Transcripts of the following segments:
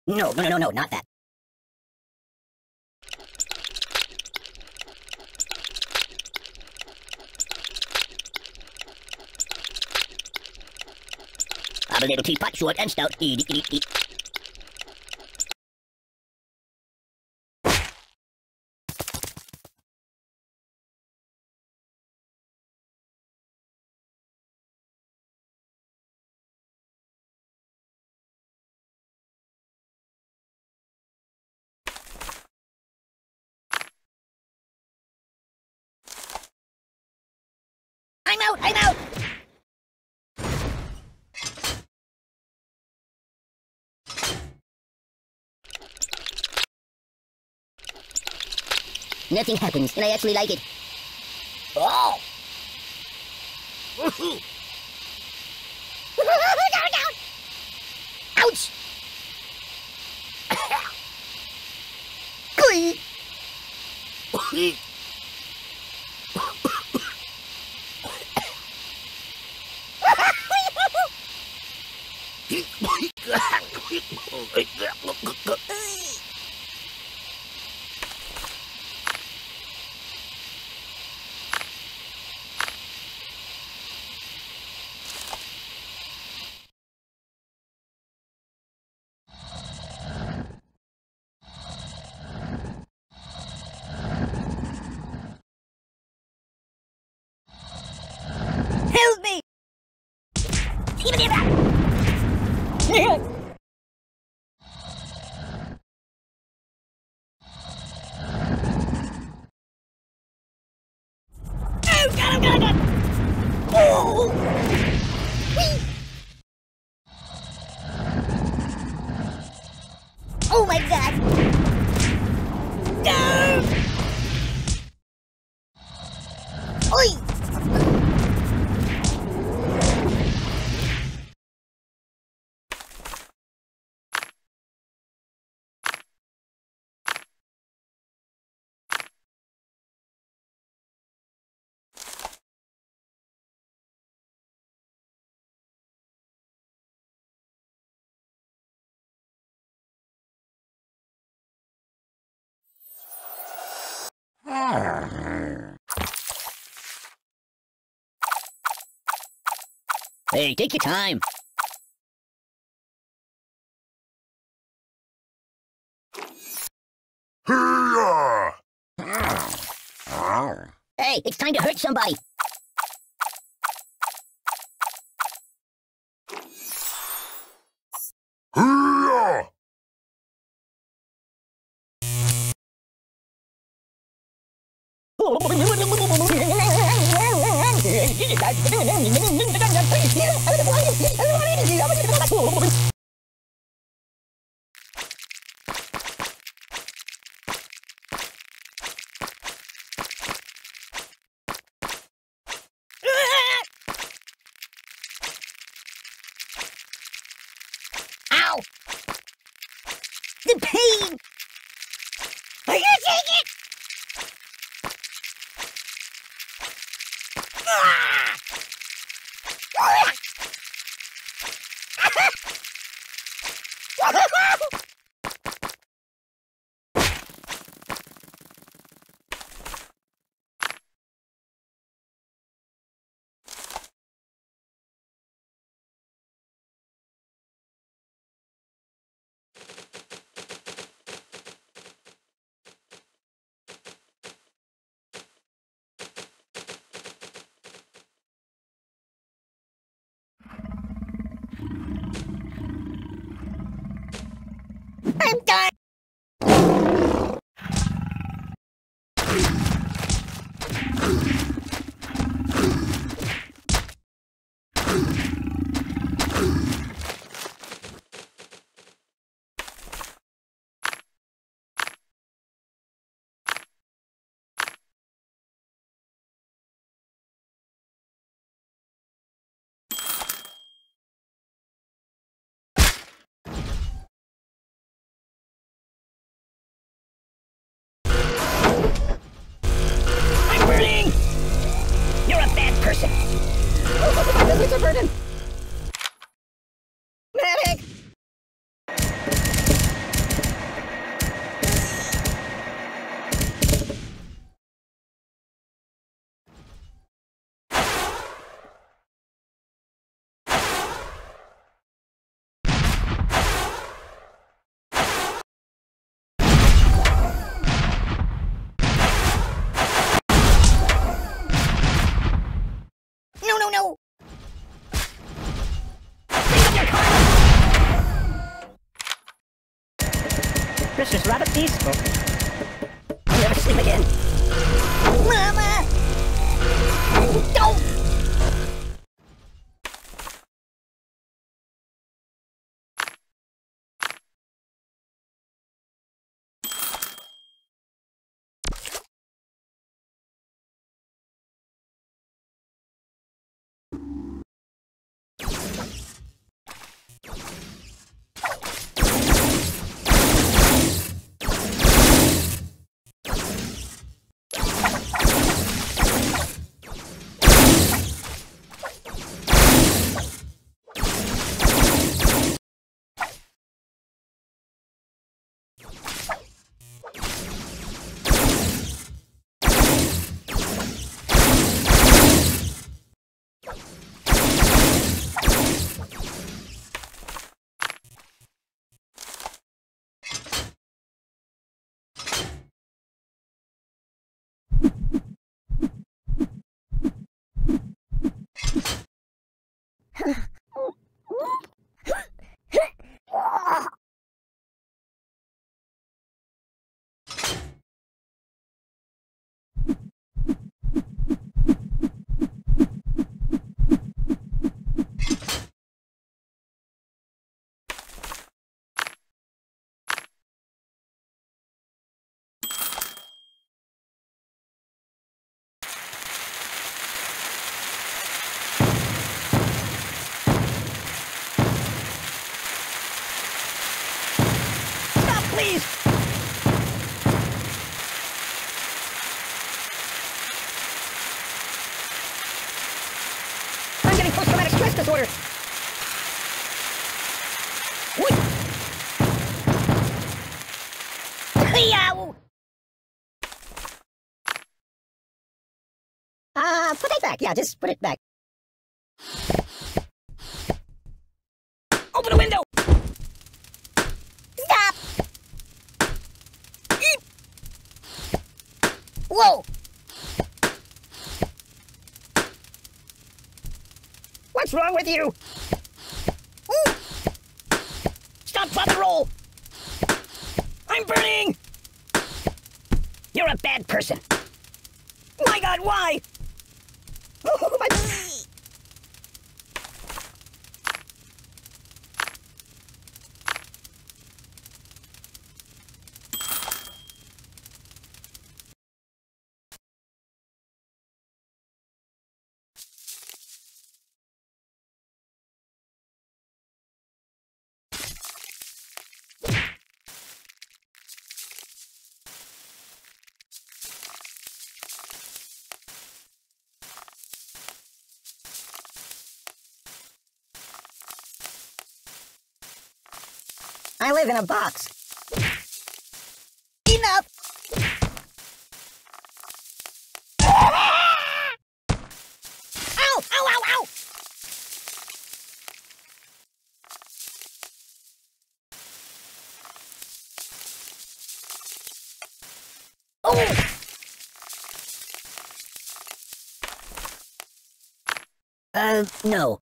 No, not that. I'm a little teapot, short and stout. Eat. I'm out! Nothing happens, and I actually like it. Oh! Down! Ouch! Help me! God! Oh! Whee! Oh my God! No! Oi! Hey, take your time. Hey, it's time to hurt somebody. Ow! The pain! Are you taking it? I'm done! You're a bad person. It's a burden. Medic! watch this rabbit, please? I'll never sleep again. Mama! Don't! Please! I'm getting post-traumatic stress disorder. What? Yow! Put it back. Yeah, just put it back. Open the window! Stop! Whoa! What's wrong with you? Ooh. Stop, drop, and roll! I'm burning! You're a bad person. My God, why? Oh, my... I live in a box. Enough! Ow! Ow, ow, ow! Oh! No.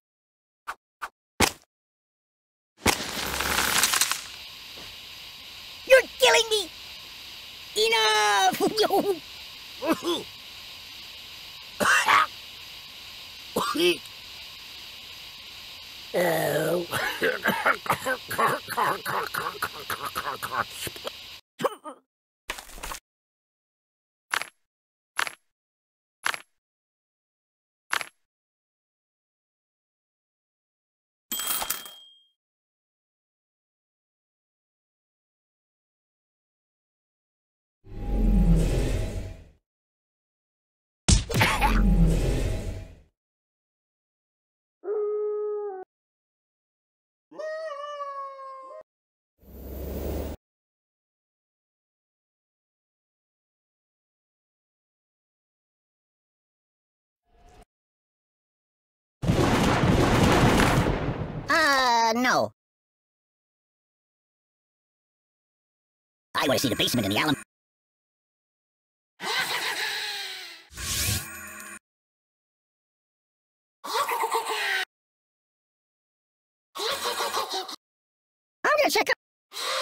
You're killing me! Enough! No. I want to see the basement in the Allen. I'm gonna check out.